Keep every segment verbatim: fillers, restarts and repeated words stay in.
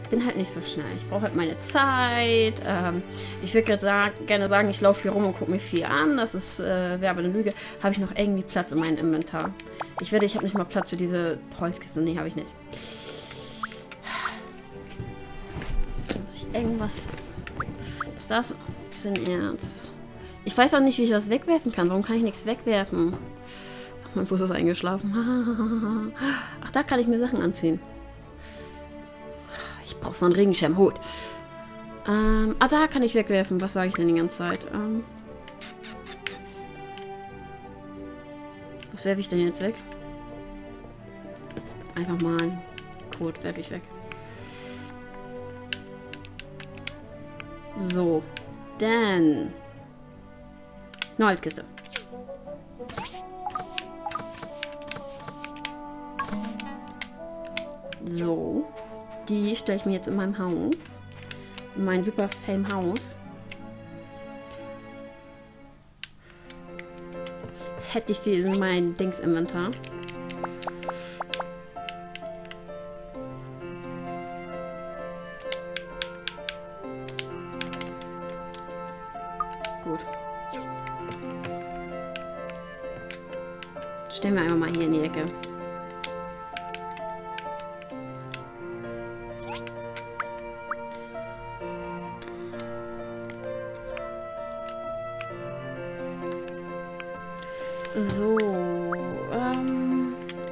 bin halt nicht so schnell. Ich brauche halt meine Zeit. Ähm, ich würde gerade sag, gerne sagen, ich laufe hier rum und gucke mir viel an. Das ist äh, wäre aber eine Lüge. Habe ich noch irgendwie Platz in meinem Inventar? Ich werde, ich habe nicht mal Platz für diese Holzkiste. Nee, habe ich nicht. Da muss ich irgendwas... Was ist das? Das sind Erz. Ich weiß auch nicht, wie ich was wegwerfen kann. Warum kann ich nichts wegwerfen? Ach, mein Fuß ist eingeschlafen. Ach, da kann ich mir Sachen anziehen. Ich brauche so einen Regenschirmhut. Ähm, ah, da kann ich wegwerfen. Was sage ich denn die ganze Zeit? Ähm, was werfe ich denn jetzt weg? Einfach mal einen Code werfe ich weg. So. Dann. Eine Holzkiste. So. Die stelle ich mir jetzt in meinem Haus. In mein super fame Haus. Hätte ich sie in mein Dings-Inventar. Gut. Stellen wir einfach mal hier in die Ecke. So, ähm...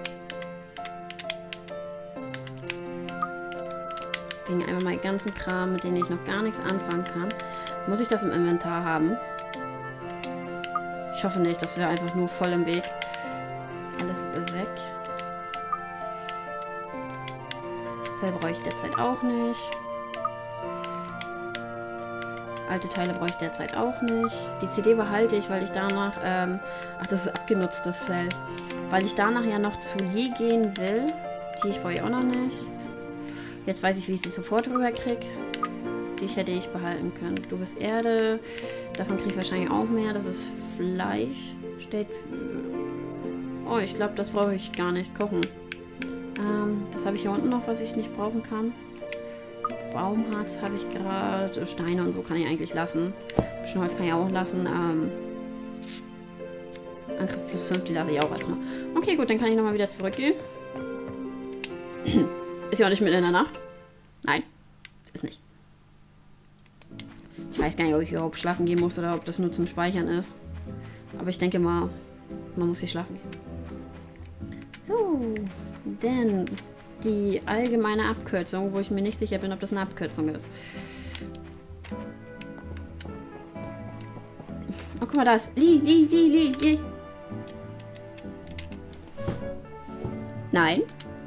wegen einmal meinen ganzen Kram, mit dem ich noch gar nichts anfangen kann, muss ich das im Inventar haben. Ich hoffe nicht, das wäre einfach nur voll im Weg. Alles weg. Fell brauche ich derzeit auch nicht. Alte Teile brauche ich derzeit auch nicht. Die C D behalte ich, weil ich danach... Ähm, ach, das ist abgenutztes Fell. Weil ich danach ja noch zu Lee gehen will. Die ich brauche ich auch noch nicht. Jetzt weiß ich, wie ich sie sofort rüber kriege. Die hätte ich behalten können. Du bist Erde. Davon kriege ich wahrscheinlich auch mehr. Das ist Fleisch. Steht... Oh, ich glaube, das brauche ich gar nicht. Kochen. Ähm, das habe ich hier unten noch, was ich nicht brauchen kann. Baumharz habe ich gerade. Steine und so kann ich eigentlich lassen. Ein bisschen Holz kann ich auch lassen. Ähm, Angriff plus fünf, die lasse ich auch erstmal. Okay, gut, dann kann ich nochmal wieder zurückgehen. Ist ja auch nicht mitten in der Nacht. Nein, ist nicht. Ich weiß gar nicht, ob ich überhaupt schlafen gehen muss oder ob das nur zum Speichern ist. Aber ich denke mal, man muss hier schlafen gehen. So, denn... die allgemeine Abkürzung, wo ich mir nicht sicher bin, ob das eine Abkürzung ist. Oh, guck mal, da ist Lee, Lee, Lee, Lee, Lee. Nein.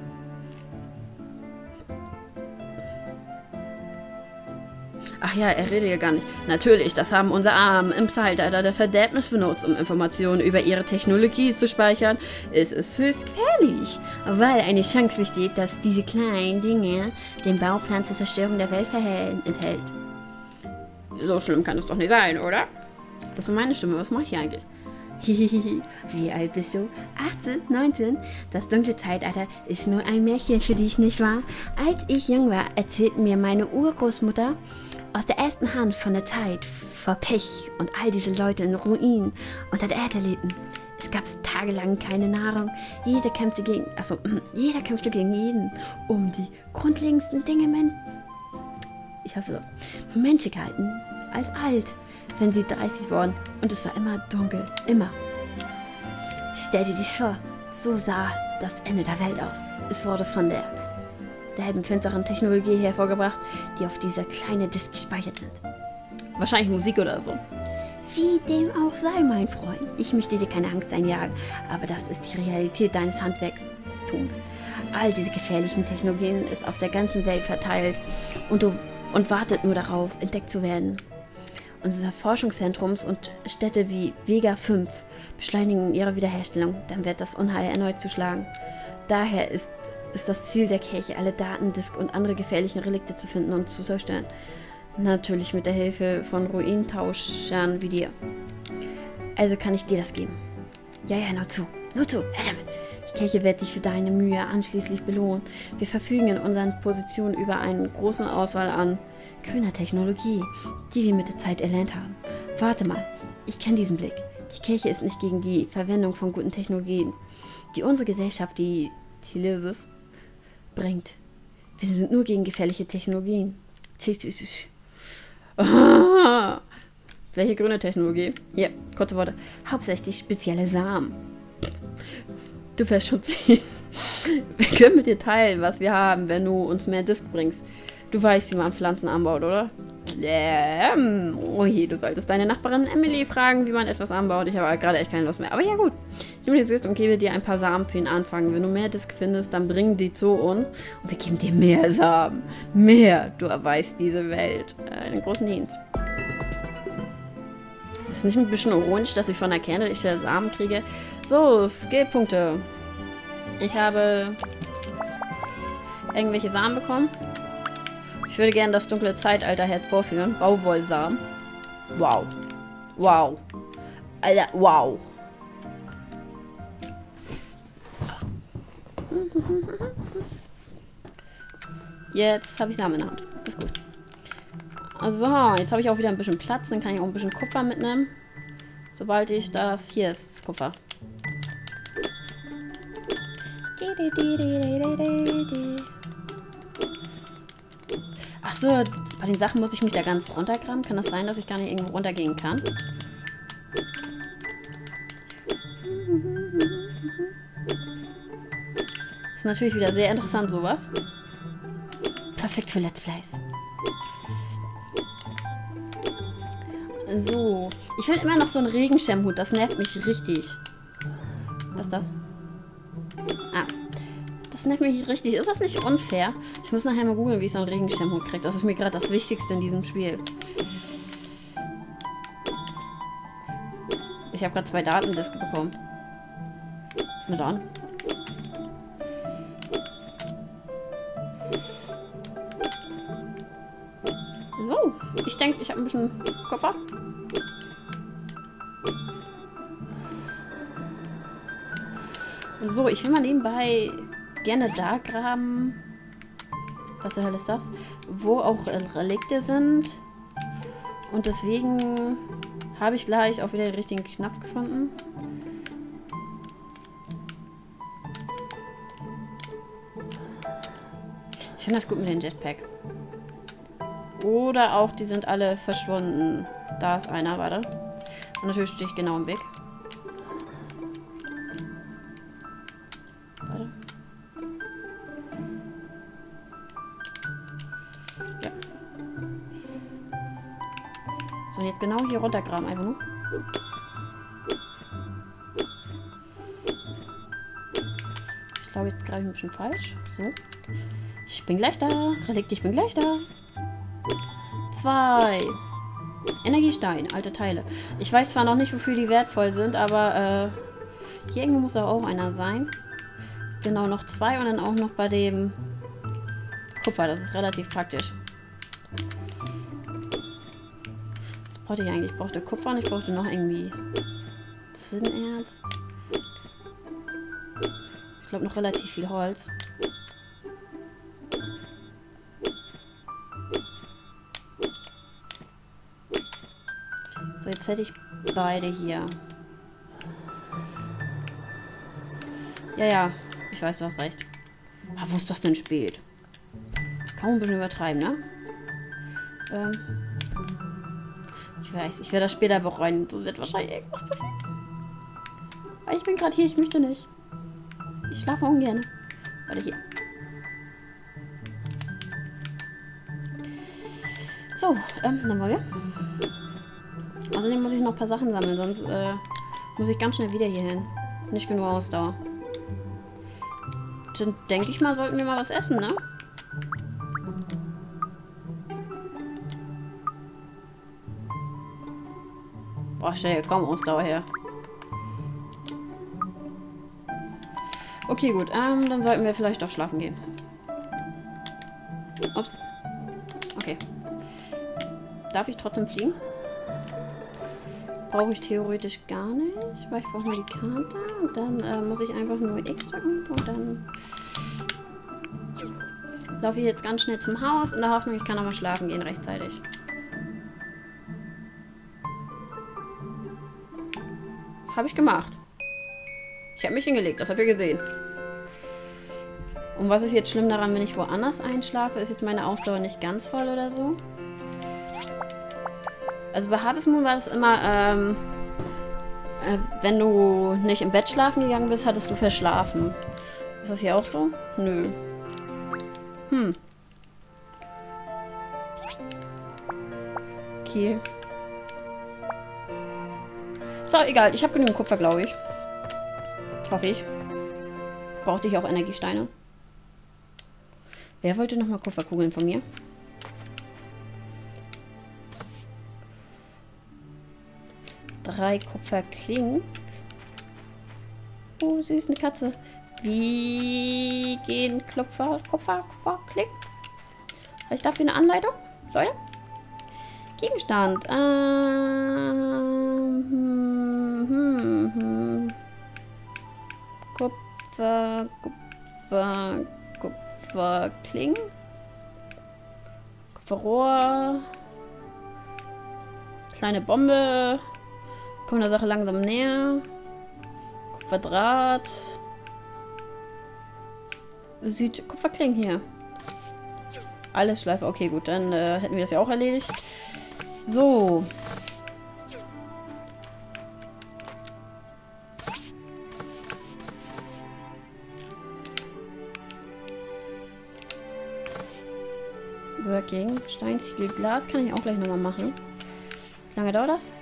Ach ja, er redet ja gar nicht. Natürlich, das haben unsere Armen im Zeitalter der Verderbnis benutzt, um Informationen über ihre Technologie zu speichern. Es ist höchst gefährlich, weil eine Chance besteht, dass diese kleinen Dinge den Bauplan zur Zerstörung der Welt enthält. So schlimm kann es doch nicht sein, oder? Das war meine Stimme. Was mache ich hier eigentlich? Hihihi, wie alt bist du? achtzehn, neunzehn? Das dunkle Zeitalter ist nur ein Märchen für dich, nicht wahr? Als ich jung war, erzählten mir meine Urgroßmutter aus der ersten Hand von der Zeit vor Pech und all diese Leute in Ruinen unter der Erde lebten. Es gab tagelang keine Nahrung. Jeder kämpfte gegen, also jeder kämpfte gegen jeden um die grundlegendsten Dinge. Men ich hasse das. Menschen galten als alt, wenn sie dreißig wurden, und es war immer dunkel, immer. Stell dir dies vor, so sah das Ende der Welt aus. Es wurde von der derben finsteren Technologie hervorgebracht, die auf dieser kleinen Disk gespeichert sind. Wahrscheinlich Musik oder so. Wie dem auch sei, mein Freund. Ich möchte dir keine Angst einjagen, aber das ist die Realität deines Handwerkstums. All diese gefährlichen Technologien ist auf der ganzen Welt verteilt und, du, und wartet nur darauf, entdeckt zu werden. Unsere Forschungszentrums und Städte wie Vega fünf beschleunigen ihre Wiederherstellung, dann wird das Unheil erneut zuschlagen. Daher ist, ist das Ziel der Kirche, alle Daten, Disk und andere gefährlichen Relikte zu finden und zu zerstören. Natürlich mit der Hilfe von Ruinentauschern wie dir. Also kann ich dir das geben. Ja, ja, nur zu. Nur zu. Her damit. Die Kirche wird dich für deine Mühe anschließend belohnen. Wir verfügen in unseren Positionen über eine große Auswahl an grüner Technologie, die wir mit der Zeit erlernt haben. Warte mal, ich kenne diesen Blick. Die Kirche ist nicht gegen die Verwendung von guten Technologien, die unsere Gesellschaft, die Telesis, bringt. Wir sind nur gegen gefährliche Technologien. Ah, welche grüne Technologie? Hier, kurze Worte. Hauptsächlich spezielle Samen. Du wirst schon sehen. Wir können mit dir teilen, was wir haben, wenn du uns mehr Disk bringst. Du weißt, wie man Pflanzen anbaut, oder? Ähm, oh je, du solltest deine Nachbarin Emily fragen, wie man etwas anbaut. Ich habe gerade echt keine Lust mehr. Aber ja gut. Ich nehme jetzt und gebe dir ein paar Samen für den Anfang. Wenn du mehr Disk findest, dann bring die zu uns und wir geben dir mehr Samen. Mehr. Du erweist diese Welt einen großen Dienst. Ist nicht ein bisschen ironisch, dass ich von der Kerne ich Samen kriege? So, Skillpunkte. Ich habe irgendwelche Samen bekommen. Ich würde gerne das dunkle Zeitalter hervorführen. Bauwollsamen. Wow. Wow. Alter, wow. Jetzt habe ich Samen in der Hand. Das ist gut. So, jetzt habe ich auch wieder ein bisschen Platz. Dann kann ich auch ein bisschen Kupfer mitnehmen. Sobald ich das... Hier ist das Kupfer. Ach so, bei den Sachen muss ich mich da ganz runtergraben. Kann das sein, dass ich gar nicht irgendwo runtergehen kann? Das ist natürlich wieder sehr interessant, sowas. Perfekt für Let's Plays. So. Ich will immer noch so einen Regenschirmhut. Das nervt mich richtig. Was ist das? Ah. Das nervt mich richtig. Ist das nicht unfair? Ich muss nachher mal googeln, wie ich so einen Regenschirmhut kriege. Das ist mir gerade das Wichtigste in diesem Spiel. Ich habe gerade zwei Datendiske bekommen. Na dann. So, ich denke, ich habe ein bisschen Kupfer. So, ich will mal nebenbei gerne da graben. Was zur Hölle ist das? Wo auch Relikte sind. Und deswegen habe ich gleich auch wieder den richtigen Knopf gefunden. Ich finde das gut mit dem Jetpack. Oder auch, die sind alle verschwunden. Da ist einer, warte. Und natürlich stehe ich genau im Weg. Warte. Ja. So, jetzt genau hier runtergraben einfach nur. Ich glaube, jetzt gerade ein bisschen falsch. So. Ich bin gleich da. Relikt, ich bin gleich da. Zwei. Energiestein, alte Teile. Ich weiß zwar noch nicht, wofür die wertvoll sind, aber äh, hier irgendwo muss auch einer sein. Genau, noch zwei und dann auch noch bei dem Kupfer. Das ist relativ praktisch. Was brauchte ich eigentlich? Ich brauchte Kupfer und ich brauchte noch irgendwie Zinnerz. Ich glaube noch relativ viel Holz. So, jetzt hätte ich beide hier. Ja, ja. Ich weiß, du hast recht. Ah, wo ist das denn spät? Kann man ein bisschen übertreiben, ne? Ähm. Ich weiß, ich werde das später bereuen. So wird wahrscheinlich irgendwas passieren. Aber ich bin gerade hier, ich möchte nicht. Ich schlafe ungern. Warte, hier. So, ähm, dann wollen wir. Außerdem muss ich noch ein paar Sachen sammeln, sonst äh, muss ich ganz schnell wieder hier hin. Nicht genug Ausdauer. Dann denke ich mal, sollten wir mal was essen, ne? Boah, stell dir kaum Ausdauer her. Okay, gut. Ähm, dann sollten wir vielleicht doch schlafen gehen. Ups. Okay. Darf ich trotzdem fliegen? brauche ich theoretisch gar nicht, weil ich brauche nur die Karte. Und dann äh, muss ich einfach nur X drücken und dann laufe ich jetzt ganz schnell zum Haus in der Hoffnung, ich kann nochmal schlafen gehen rechtzeitig. Habe ich gemacht. Ich habe mich hingelegt, das habt ihr gesehen. Und was ist jetzt schlimm daran, wenn ich woanders einschlafe? Ist jetzt meine Ausdauer nicht ganz voll oder so? Also bei Harvest Moon war das immer, ähm, äh, wenn du nicht im Bett schlafen gegangen bist, hattest du verschlafen. Ist das hier auch so? Nö. Hm. Okay. So, egal. Ich habe genügend Kupfer, glaube ich. Hoffe ich. Brauchte ich auch Energiesteine. Wer wollte nochmal Kupferkugeln von mir? Drei Kupferklingen. Oh, süß, eine Katze. Wie gehen Kupfer, Kupfer, Kupferklingen? Habe ich dafür eine Anleitung? Leute? Gegenstand. Ähm, hm, hm, hm. Kupfer, Kupfer, Kupferklingen. Kupferrohr. Kleine Bombe. Kommt der Sache langsam näher. Kupferdraht. Süd Kupferklingen hier. Alles Schleife. Okay, gut, dann äh, hätten wir das ja auch erledigt. So. Working. Steinziegel, Glas kann ich auch gleich nochmal machen. Wie lange dauert das?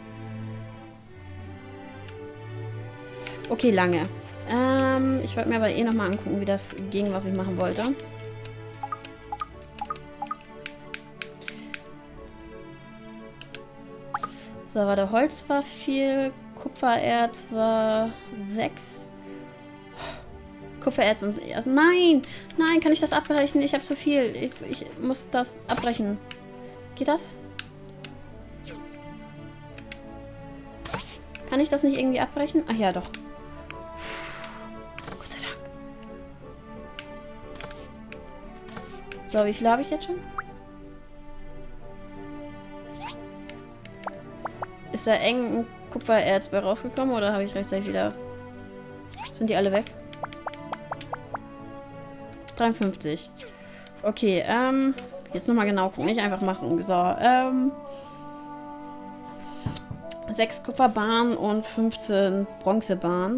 Okay, lange. Ähm, ich wollte mir aber eh nochmal angucken, wie das ging, was ich machen wollte. So, warte, Holz war viel, Kupfererz war sechs. Kupfererz und... Also nein! Nein, kann ich das abbrechen? Ich habe zu viel. Ich, ich muss das abbrechen. Geht das? Kann ich das nicht irgendwie abbrechen? Ach ja, doch. Gott sei Dank. So, wie viel habe ich jetzt schon? Ist da eng ein Kupfererz bei rausgekommen oder habe ich rechtzeitig wieder... Sind die alle weg? dreiundfünfzig. Okay, ähm... Jetzt nochmal genau gucken, nicht einfach machen. So, ähm... sechs Kupferbahnen und fünfzehn Bronzebahnen.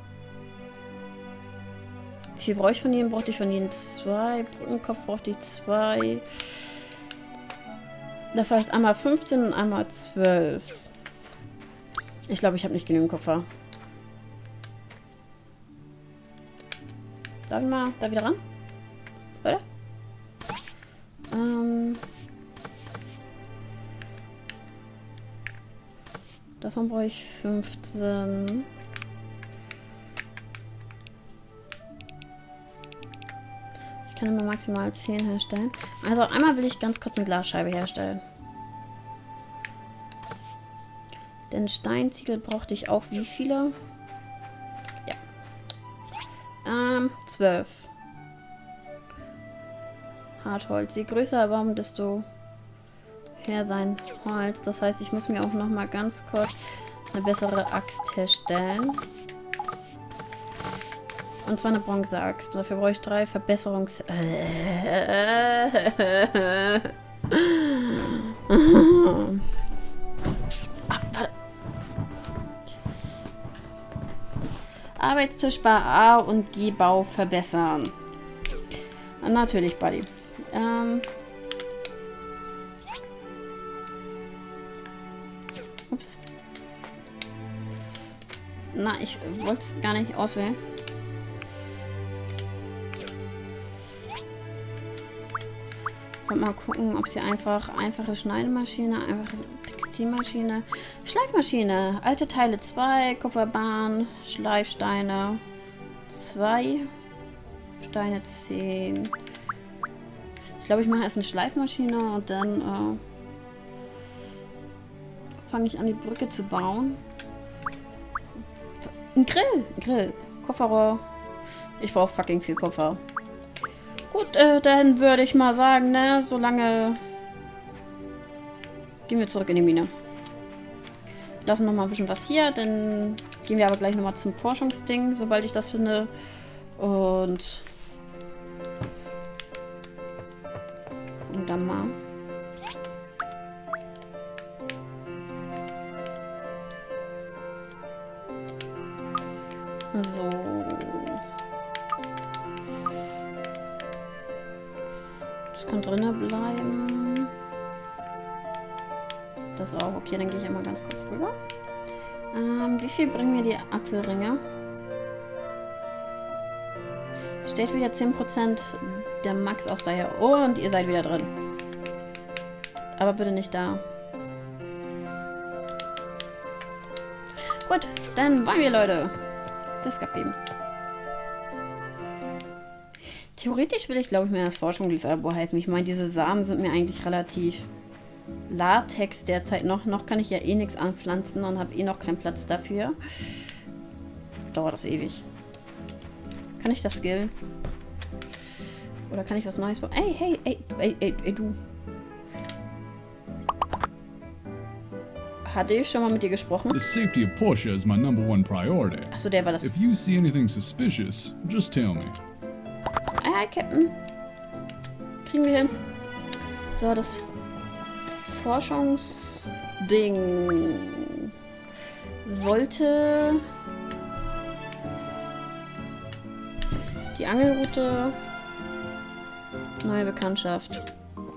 Wie viel brauche ich von ihnen? Brauchte ich von ihnen zwei. Brückenkopf brauchte ich zwei. Das heißt einmal fünfzehn und einmal zwölf. Ich glaube, ich habe nicht genügend Kupfer. Darf ich mal da wieder ran? Oder? Ähm... Davon brauche ich fünfzehn. Ich kann immer maximal zehn herstellen. Also einmal will ich ganz kurz eine Glasscheibe herstellen. Den Steinziegel brauchte ich auch wie viele? Ja. Ähm, zwölf. Hartholz. Je größer der Baum, desto her sein Holz. Das heißt, ich muss mir auch noch mal ganz kurz eine bessere Axt herstellen. Und zwar eine Bronzeaxt. Dafür brauche ich drei Verbesserungs... Ah, warte. Arbeitstisch bei A und G Bau verbessern. Natürlich, Buddy. Ähm... Ups. Na, ich wollte es gar nicht auswählen. Ich wollte mal gucken, ob sie einfach einfache Schneidemaschine, einfache Textilmaschine, Schleifmaschine, alte Teile zwei, Kupferbahn, Schleifsteine zwei, Steine zehn. Ich glaube, ich mache erst eine Schleifmaschine und dann äh, fange ich an, die Brücke zu bauen. Ein Grill, ein Grill. Kupferrohr. Ich brauche fucking viel Kupfer. Gut, äh, dann würde ich mal sagen, ne, solange gehen wir zurück in die Mine. Lassen noch mal ein bisschen was hier, dann gehen wir aber gleich noch mal zum Forschungsding, sobald ich das finde. Und und dann mal. So. Das kann drinnen bleiben. Das auch. Okay, dann gehe ich einmal ganz kurz rüber. Ähm, wie viel bringen mir die Apfelringe? Steht wieder zehn Prozent der Max aus daher. Oh, und ihr seid wieder drin. Aber bitte nicht da. Gut, dann wollen wir, Leute. Das abgeben. Theoretisch will ich, glaube ich, mir das Forschungslabor helfen. Ich meine, diese Samen sind mir eigentlich relativ Latex derzeit noch. Noch kann ich ja eh nichts anpflanzen und habe eh noch keinen Platz dafür. Dauert das ewig. Kann ich das skillen? Oder kann ich was Neues bauen? Ey, hey, ey, ey, ey, ey, du. Hatte ich schon mal mit dir gesprochen? The safety of Portia is my number one priority. Achso, der war das. If you see anything suspicious, just tell me. Ah, Captain. Kriegen wir hin. So, das Forschungsding sollte die Angelroute, neue Bekanntschaft.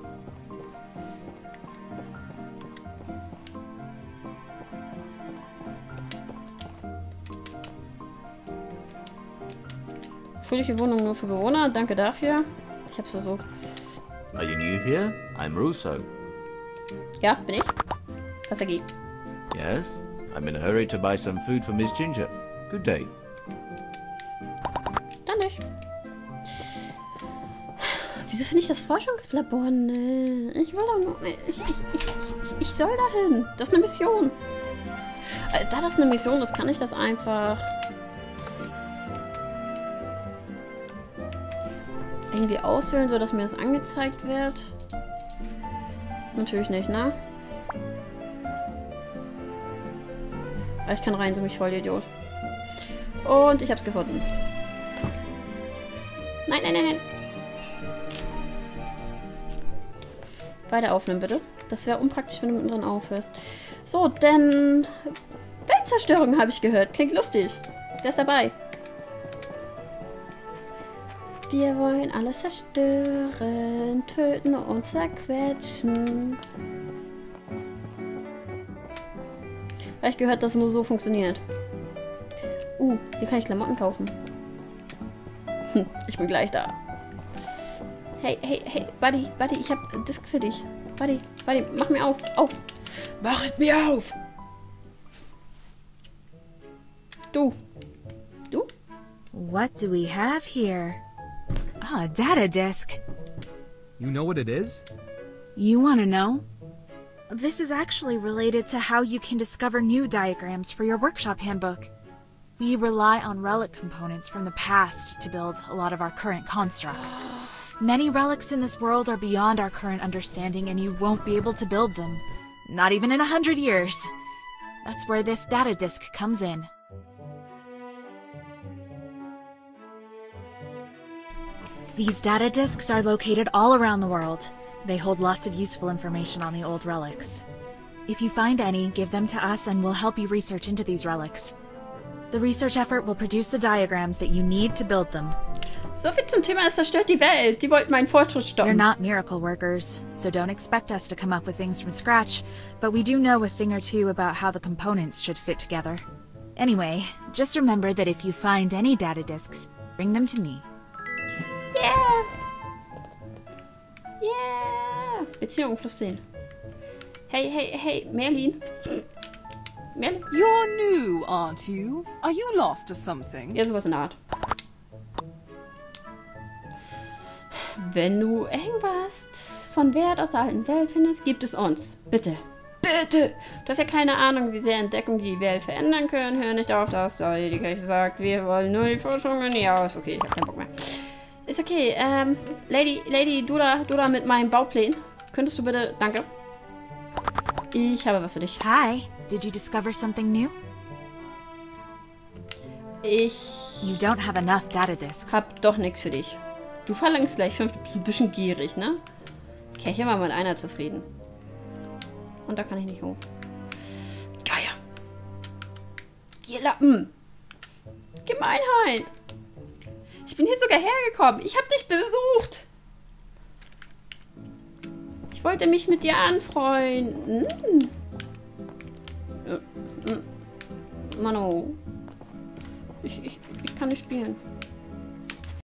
Fröhliche Wohnung nur für Bewohner, danke dafür. Ich hab's versucht. Are you new here? I'm Russo. Ja, bin ich. Was er geht. Yes? I'm in a hurry to buy some food for Miss Ginger. Good day. Dann nicht. Wieso finde ich das Forschungslabor? Nee. Ich will doch nur... Ich, ich, ich, ich, ich soll dahin. Das ist eine Mission. Da das eine Mission ist, kann ich das einfach... irgendwie auswählen, sodass mir das angezeigt wird. Natürlich nicht, ne? Aber ich kann rein, so mich voll Idiot. Und ich hab's gefunden. Nein, nein, nein, nein. Weiter aufnehmen, bitte. Das wäre unpraktisch, wenn du mittendrin aufhörst. So, denn... Weltzerstörung habe ich gehört. Klingt lustig. Der ist dabei. Wir wollen alles zerstören, töten und zerquetschen. Habe ich gehört, dass es nur so funktioniert. Uh, hier kann ich Klamotten kaufen. Hm, ich bin gleich da. Hey, hey, hey, Buddy, Buddy, ich hab Disc für dich. Buddy, Buddy, mach mir auf, auf. Machet mir auf. Du. Du? What do we have here? Ah, a data disk. You know what it is? You want to know? This is actually related to how you can discover new diagrams for your workshop handbook. We rely on relic components from the past to build a lot of our current constructs. Many relics in this world are beyond our current understanding and you won't be able to build them. Not even in a hundred years. That's where this data disk comes in. These data disks are located all around the world. They hold lots of useful information on the old relics. If you find any, give them to us and we'll help you research into these relics. The research effort will produce the diagrams that you need to build them. So viel zum Thema, es zerstört die Welt. Die wollten meinen Fortschritt stoppen. We're not miracle workers, so don't expect us to come up with things from scratch, but we do know a thing or two about how the components should fit together. Anyway, just remember that if you find any data disks, bring them to me. Yeah! Yeah! Beziehung plus zehn. Hey, hey, hey, Merlin. Merlin? You're new, aren't you? Are you lost or something? Ja, sowas in der Art. Wenn du irgendwas von Wert aus der alten Welt findest, gib es uns. Bitte. Bitte! Du hast ja keine Ahnung, wie sehr Entdeckungen die Welt verändern können. Hör nicht auf das. Da die Kirche sagt, wir wollen nur die Forschungen. Ja, ist okay, ich hab keinen Bock mehr. Ist okay, ähm, Lady, Lady, du da, du da mit meinen Bauplänen. Könntest du bitte, danke. Ich habe was für dich. Hi, did you discover something new? Ich You don't have enough data disks. hab doch nichts für dich. Du verlangst gleich fünf, ein bisschen gierig, ne? Die Kirche war mit einer zufrieden. Und da kann ich nicht hoch. Geier. Gierlappen. Gemeinheit. Ich bin hier sogar hergekommen. Ich hab dich besucht. Ich wollte mich mit dir anfreunden. Äh, äh, Mano. Ich, ich, ich kann nicht spielen.